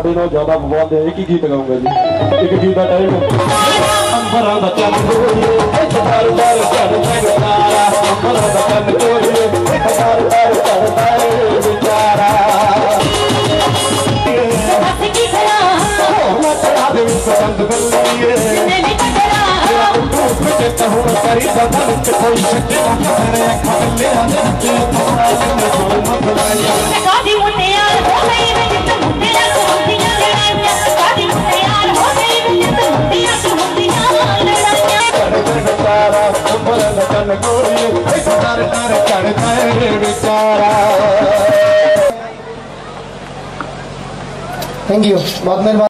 थोड़े ना ज्यादा बवाल है। एक ही गीत गाऊंगा जी, एक गीत का टाइम अंबरा दा चन गोरिए बार बार चढ़दा है तारा, अंबरा दा चन गोरिए बार बार चढ़दा है बेचारा। हंस की खड़ा हो चढ़ा दे पसंद बल्लिए कहूँ करी बदल के कोई शक मेरे खबले आने कादी मुझे यार हो गई मैं जित मुझे यार हो दिया लड़ाइयां, कादी मुझे यार हो गई मैं जित मुझे यार हो दिया लड़ाइयां। बेचारा अंबर लगन गोरी तार तार चढ़ता है बेचारा। थैंक यू, बहुत मेहरबानी।